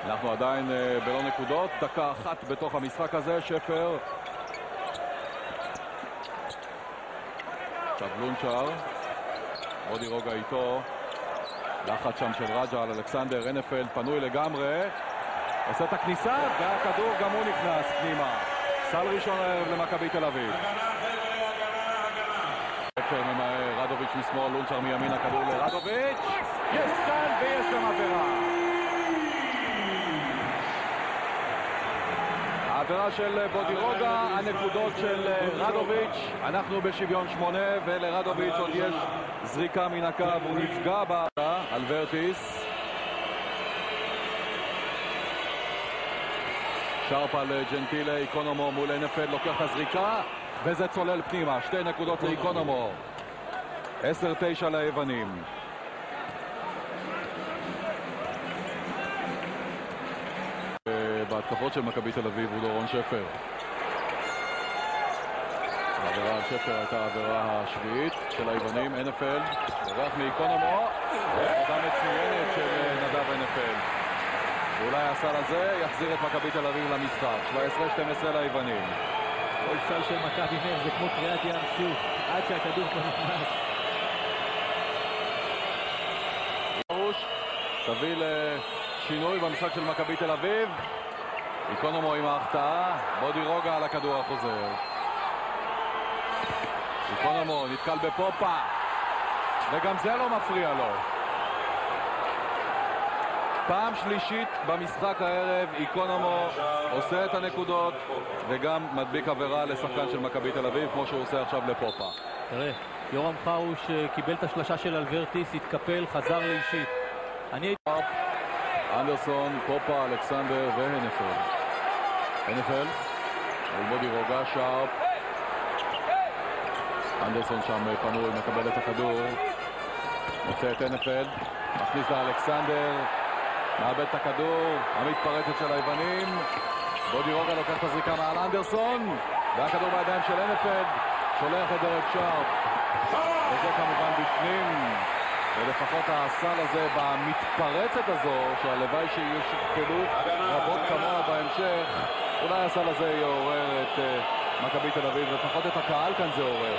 אנחנו עדיין בלא נקודות, דקה אחת בתוך המשחק הזה. שפר עכשיו לונצ'ר, רודי רוגה איתו, לחץ שם של רג'ה על אלכסנדר. הנפלד פנוי לגמרי, עושה את הכניסה והכדור גם הוא נכנס פנימה. סל ראשון הערב למכבי תל אביב. שפר ממהר, רדוביץ' משמאל, לונצ'ר מימין, הכדור לרדוביץ', יש כאן ויש גם עבירה. העבירה של בודירוגה, הנקודות של רדוביץ'. אנחנו בשוויון 8 ולרדוביץ' עוד יש זריקה מן הקו, הוא נפגע בה. אלברטיס שרפ על ג'נטילה, איקונומו מול הנפלד, לוקח את הזריקה וזה צולל פנימה. 2 נקודות לאיקונומו, 10-9 ליוונים. בהתקפות של מכבי תל אביב הוא דורון שפר. העבירה על שפר הייתה העבירה השביעית של היוונים. הנפלד עורך מאיקונומו, עבודה מצוינת של נדב הנפלד. ואולי הסל הזה יחזיר את מכבי תל אביב למשחק. 17-12 ליוונים. כל סל של מכבי זה כמו קריאת ים סוף עד שהכדור כבר נכנס. תביא לשינוי במשחק של מכבי תל אביב. איקונומו עם ההחטאה, בודירוגה על הכדור החוזר. איקונומו נתקל בפופה וגם זה לא מפריע לו. פעם שלישית במשחק הערב איקונומו עושה את הנקודות וגם מדביק עבירה לשחקן של מכבי תל אביב כמו שהוא עושה עכשיו לפופה. תראה, יורם חרוש קיבל את השלשה של אלברטיס, התקפל, חזר לאישית. אנדרסון, פופה, אלכסנדר והנפלד. הנפלד על בודירוגה, שרפ. אנדרסון שם פנוי, מקבל את הכדור, מוצא את הנפלד, מכניס לאלכסנדר, מאבד את הכדור, המתפרצת של היוונים. בודירוגה לוקח את הזריקה מעל אנדרסון והכדור בידיים של הנפלד, שולח את דרק שרפ וזה כמובן בפנים. ולפחות הסל הזה במתפרצת הזו, שהלוואי שישקלו רבות כמוה בהמשך, אולי הסל הזה יעורר את מכבי תל אביב, לפחות את הקהל כאן זה עורר.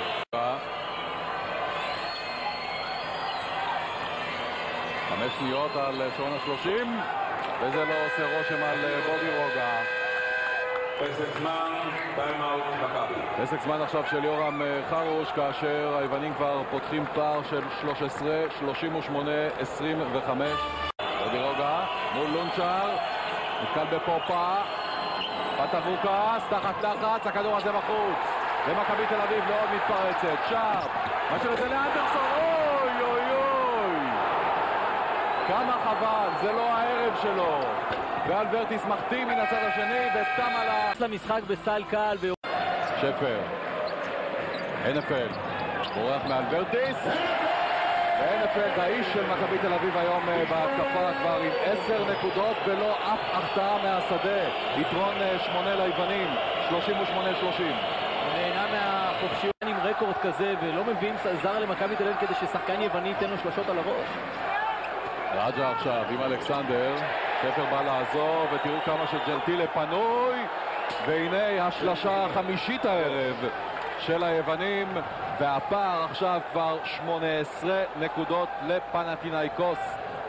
5 שניות על שעון ה-30 וזה לא עושה רושם על בודירוגה. פסק זמן, טיימאוט מכבי. פסק זמן עכשיו של יורם חרוש, כאשר היוונים כבר פותחים פער של 13, 38-25. בודירוגה מול לונצ'ר, נתקל בפופה, פטבוקס, תחת לחץ, הכדור הזה בחוץ ומכבי תל אביב לא עוד מתפרצת. שרפ, משאיר את זה לאנדרסון, אוי אוי אוי, כמה חבל, זה לא הערב שלו. ואלברטיס מחטיא מן הצד השני וסתם על למשחק בסל קל. שפר, הנפלד בורח מאלברטיס, והנפלד האיש של מכבי תל אביב היום בהתקפה כבר עם 10 נקודות ולא אף החטאה מהשדה. יתרון 8 ליוונים, 38-30. נהנה מהחופשיות עם רקורד כזה ולא מביאים זר למכבי תל אביב כדי ששחקן יווני ייתן לו שלשות על הראש. רג'ה עכשיו עם אלכסנדר, שפר בא לעזור ותראו כמה שג'נטילה פנוי, והנה השלשה החמישית הערב של היוונים והפער עכשיו כבר 18 נקודות לפנתינייקוס, 48-30.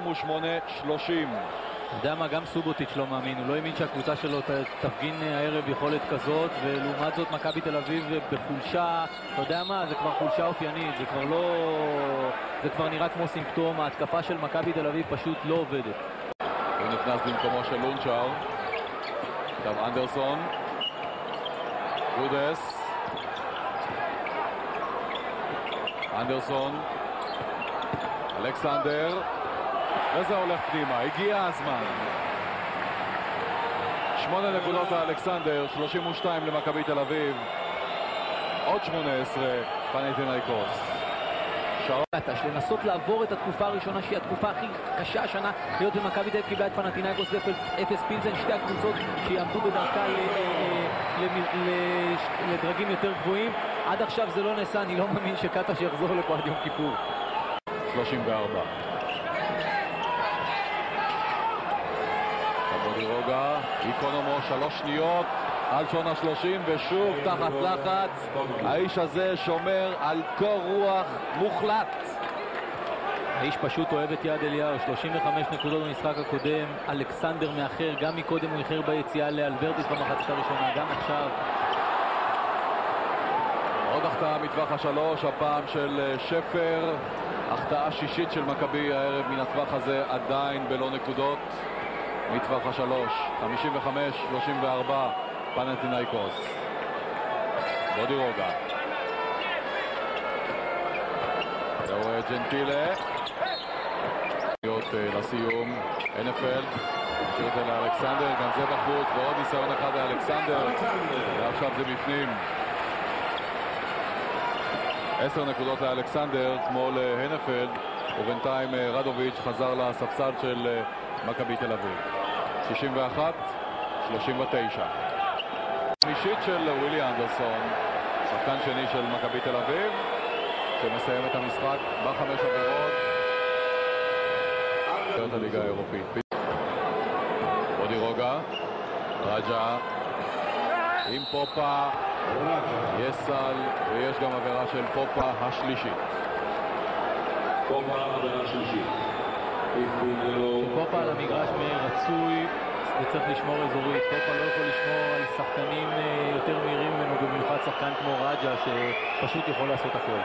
אתה יודע מה, גם סובוטיץ' לא מאמין, הוא לא האמין שהקבוצה שלו תפגין הערב יכולת כזאת, ולעומת זאת מכבי תל אביב בחולשה, אתה יודע מה, זה כבר חולשה אופיינית, זה כבר לא... זה כבר נראה כמו סימפטום, ההתקפה של מכבי תל אביב פשוט לא עובדת. הוא נכנס במקומו של לונצ'ר, עכשיו אנדרסון, גודס, אנדרסון, אלכסנדר, וזה הולך פנימה, הגיע הזמן. 8 נקודות לאלכסנדר, 32 למכבי תל אביב, עוד 18 פנתינייקוס. לנסות לעבור את התקופה הראשונה שהיא התקופה הכי קשה השנה, להיות במכבי תל אביב קיבלה את פנתינייקוס ואפס פילזן, שתי הקבוצות שיעמדו בדרכה לדרגים יותר גבוהים. עד עכשיו זה לא נעשה, אני לא מאמין שקטש יחזור לפה עד יום כיפור. 34. בודירוגה, איקונומו 3 שניות על שעון ה-30 ושוב תחת לחץ. האיש הזה שומר על קור רוח מוחלט. האיש פשוט אוהב את יד אליהו. 35 נקודות במשחק הקודם. אלכסנדר מאחר, גם מקודם הוא איחר ביציאה לאלברטיס במחצית הראשונה, גם עכשיו. עוד החטאה מטווח ה-3, הפעם של שפר. החטאה שישית של מכבי הערב מן הטווח הזה, עדיין בלא נקודות מטווח ה-3. 55-34 פנתינייקוס. בודירוגה. זהו ג'נטילה. לסיום, NFL, משאיר את זה לאלכסנדר, גם זה בחוץ, ועוד ניסיון אחד לאלכסנדר, ועכשיו זה בפנים. 10 נקודות לאלכסנדר, כמו להנפלד, ובינתיים רדוביץ' חזר לספסל של מכבי תל אביב. 61-39. שלישית של ווילי אנדרסון, שחקן שני של מכבי תל אביב, שמסיים את המשחק ב5 עבירות. את הליגה האירופית. בודירוגה, רג'ה, עם פופה, יש סל, ויש גם עבירה של פופה השלישית. פופה עבירה שלישית. פופה על המגרש רצוי וצריך לשמור אזורית. פופה לא יכול לשמור על שחקנים יותר מהירים ממנו, במיוחד שחקן כמו רג'ה שפשוט יכול לעשות הכל.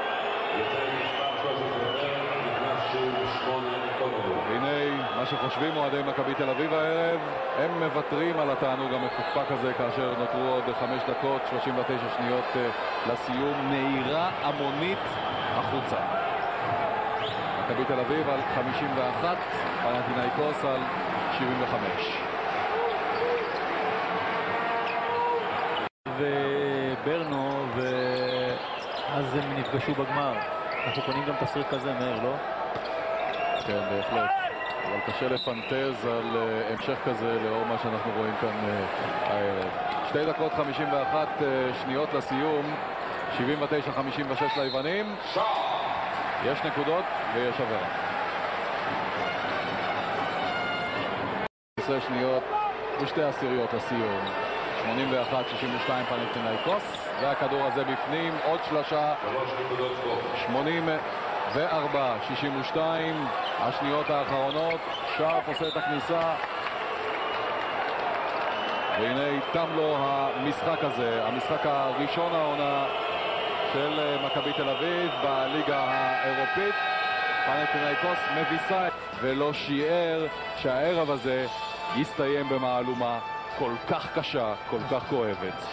והנה מה שחושבים אוהדי מכבי תל אביב הערב, הם מוותרים על התענוג המפוקפק הזה כאשר נותרו עוד 5 דקות 39 שניות לסיום. נהירה המונית החוצה. מכבי תל אביב על 51, פנתינייקוס על 75. וברנו, ואז הם נפגשו בגמר. אנחנו קונים גם תסריט כזה מהר, לא? כן, בהחלט. אבל קשה לפנטז על המשך כזה לאור מה שאנחנו רואים כאן הערב. 2 דקות 51 שניות לסיום. 79-56 ליוונים. יש נקודות ויש עבירה. 10 שניות ו2 עשיריות לסיום. 81-62 פנתינייקוס, והכדור הזה בפנים, עוד שלושה. 84-62, השניות האחרונות. שרף עושה את הכניסה, והנה תם לו המשחק הזה, המשחק הראשון העונה של מכבי תל אביב בליגה האירופית. פנתינייקוס מביסה ולא שיער שהערב הזה יסתיים במהלומה כל כך קשה, כל כך כואבת.